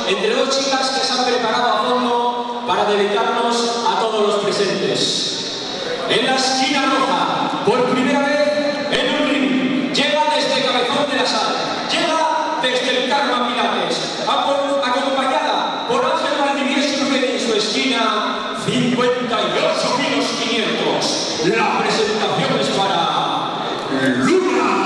entre dos chicas que se han preparado a fondo para dedicarnos a todos los presentes. En la esquina roja, por primera vez en un ring, llega desde Cabezón de la Sal, llega desde el Karma Pilates, acompañada por Ángel Valdivieso en su esquina, 58 kilos 500. La presentación es para Luna.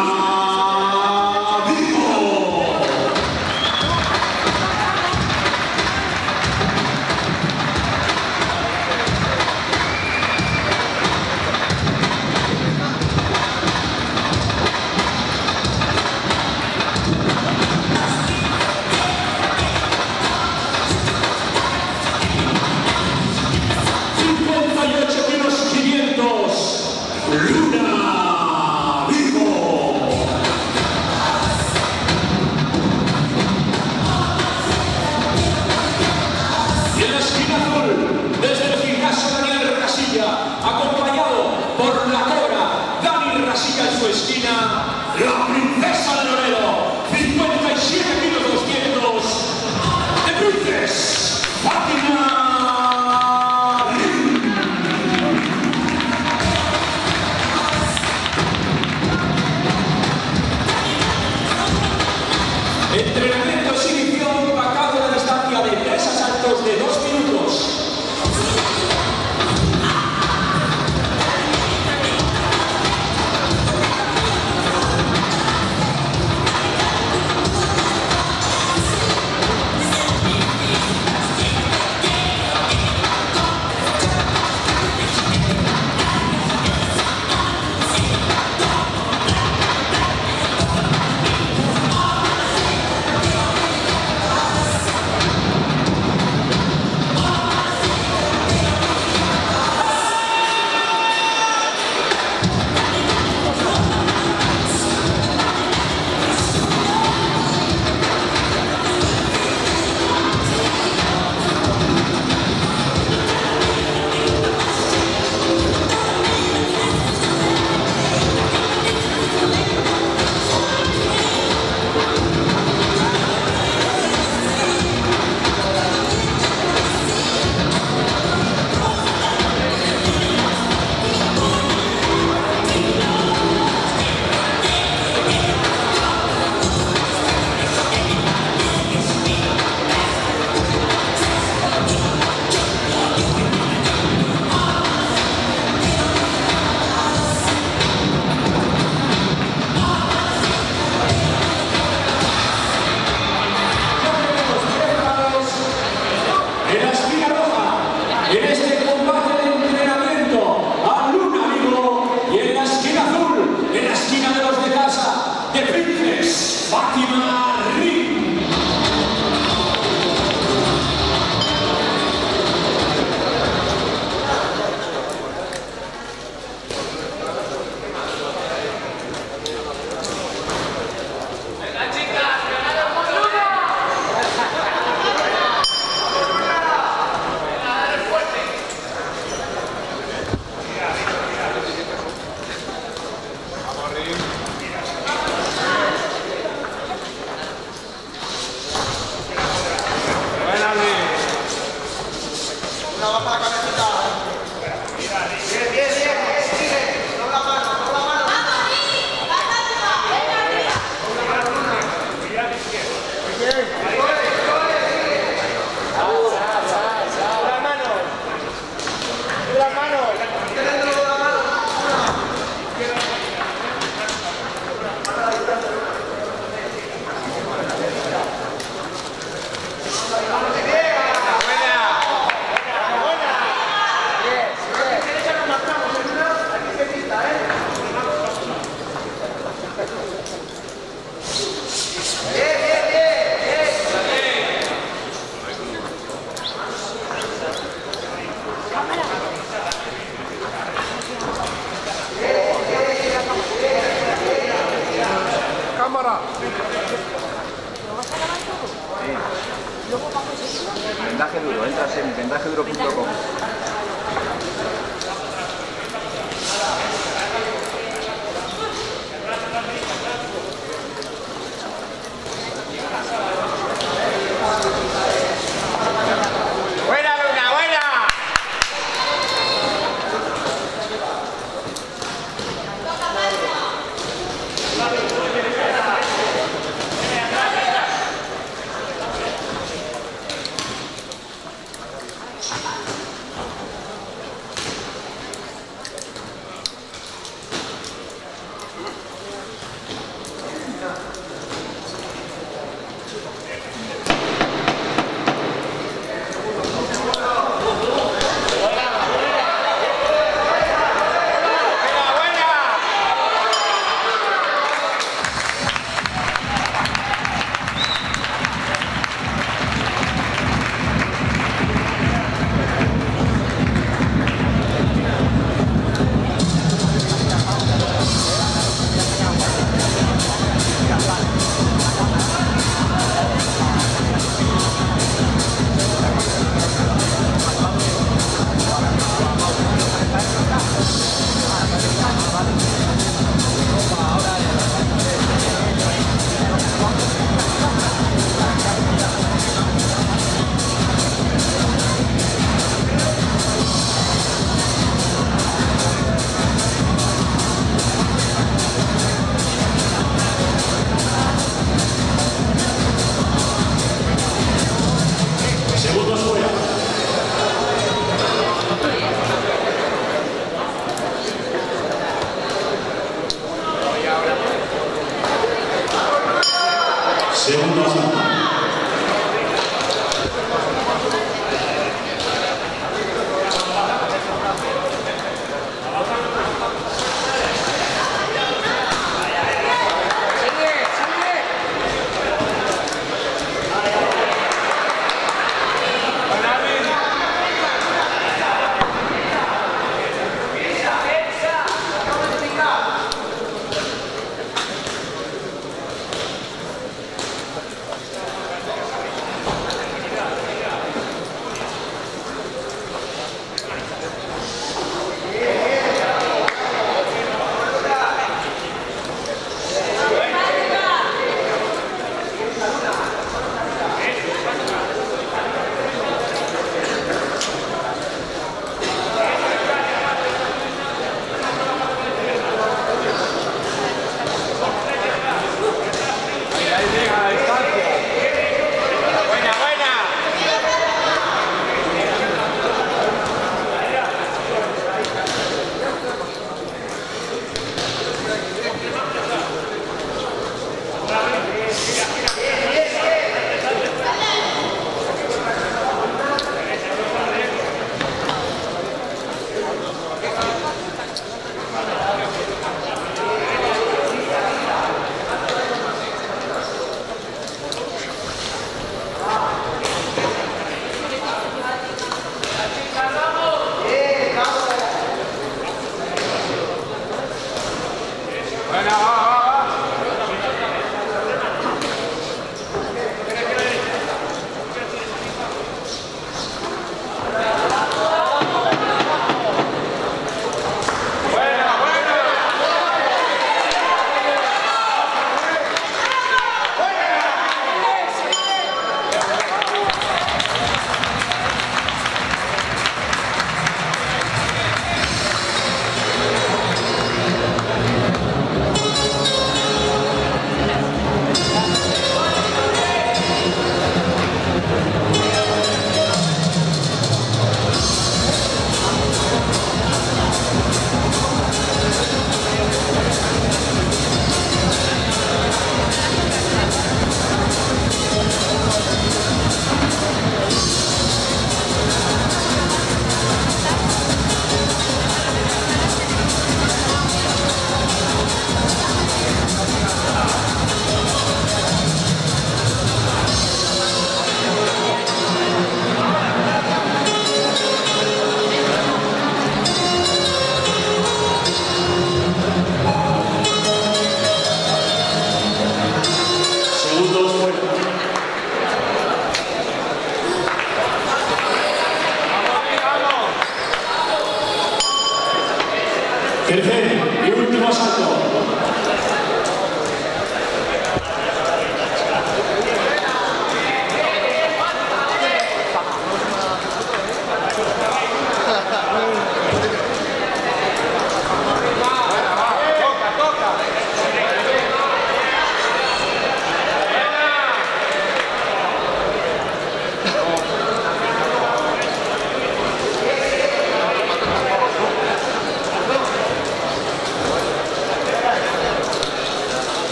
La princesa de Loredo, 57 kilos 200, The Princess, Fátima. Entrenamiento exhibición pactado a la distancia de 3 asaltos de 2 minutos. Vendaje duro, entras en vendajeduro.com.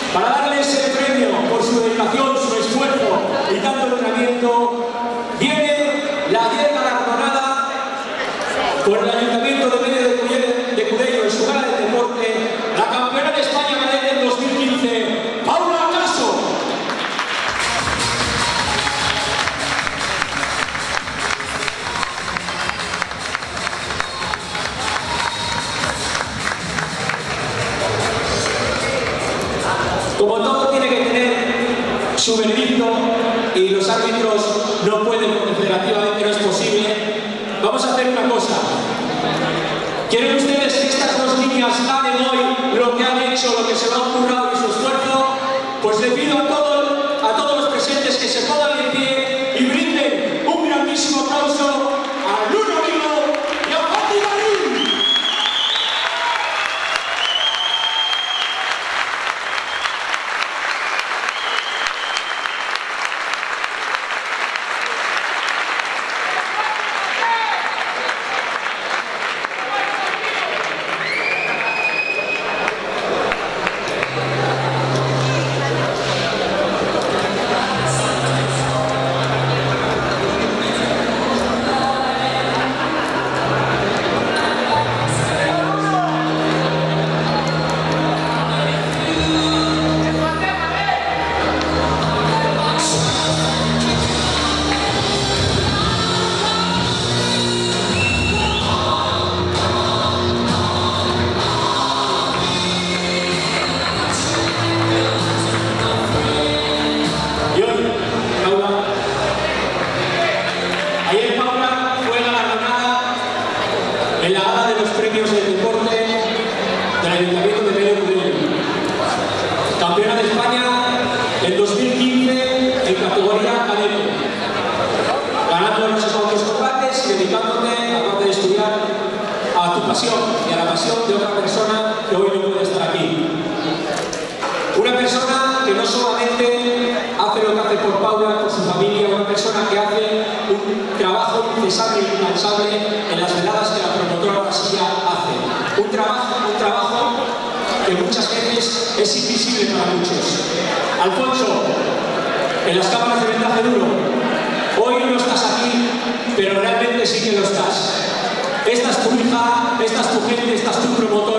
Para darles el premio por su dedicación, su esfuerzo y tanto entrenamiento, viene la 10 galardonada por el Ayuntamiento de Medio de Cudello en su gala de deporte, la campeona de España cadete del 2015, Paula Caso. Como todo tiene que tener su veredicto y los árbitros no pueden porque federativamente no es posible, vamos a hacer una cosa. ¿Quieren ustedes que estas dos niñas ganen hoy lo que han hecho, lo que se lo han currado y su esfuerzo? Pues le pido a todos los presentes que se pongan de pie y brinden un grandísimo aplauso a Luna Vigo y a Pati Marín. Ayer Paula fue galardonada en la gala de los premios del deporte del Ayuntamiento de Medio de Cudello. Campeona de España en 2015 en categoría cadete, ganando no sé cuántos combates y dedicándote, aparte de estudiar, a tu pasión y a la pasión de otra persona que hoy no puede estar aquí. Una persona que no solamente hace lo que hace por Paula, por su familia, una persona que hace un trabajo incesante y incansable en las veladas que la promotora Brasilia hace. Un trabajo que muchas veces es invisible para muchos. Alfonso, en las cámaras de vendaje duro, hoy no estás aquí, pero realmente sí que lo estás. Esta es tu hija, esta es tu gente, esta es tu promotora.